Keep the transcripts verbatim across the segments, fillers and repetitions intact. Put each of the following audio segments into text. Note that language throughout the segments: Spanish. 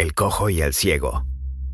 El cojo y el ciego.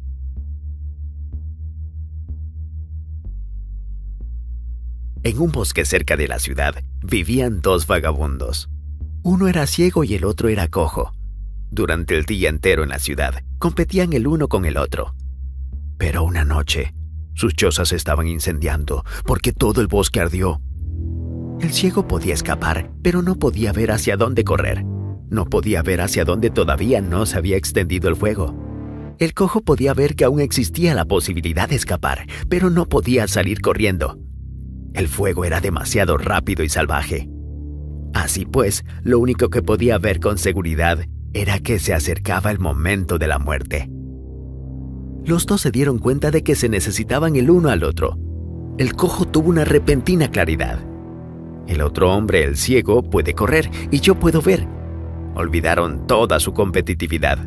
En un bosque cerca de la ciudad vivían dos vagabundos. Uno era ciego y el otro era cojo. Durante el día entero en la ciudad competían el uno con el otro. Pero una noche, sus chozas se estaban incendiando porque todo el bosque ardió. El ciego podía escapar, pero no podía ver hacia dónde correr. No podía ver hacia dónde todavía no se había extendido el fuego. El cojo podía ver que aún existía la posibilidad de escapar, pero no podía salir corriendo. El fuego era demasiado rápido y salvaje. Así pues, lo único que podía ver con seguridad era que se acercaba el momento de la muerte. Los dos se dieron cuenta de que se necesitaban el uno al otro. El cojo tuvo una repentina claridad. El otro hombre, el ciego, puede correr y yo puedo ver. Olvidaron toda su competitividad.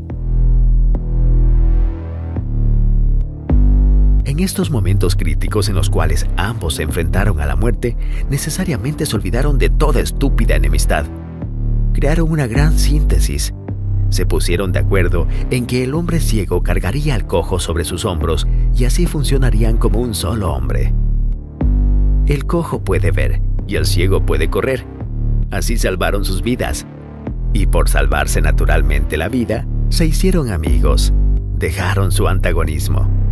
En estos momentos críticos en los cuales ambos se enfrentaron a la muerte, necesariamente se olvidaron de toda estúpida enemistad. Crearon una gran síntesis. Se pusieron de acuerdo en que el hombre ciego cargaría al cojo sobre sus hombros y así funcionarían como un solo hombre. El cojo puede ver y el ciego puede correr. Así salvaron sus vidas. Y por salvarse naturalmente la vida, se hicieron amigos. Dejaron su antagonismo.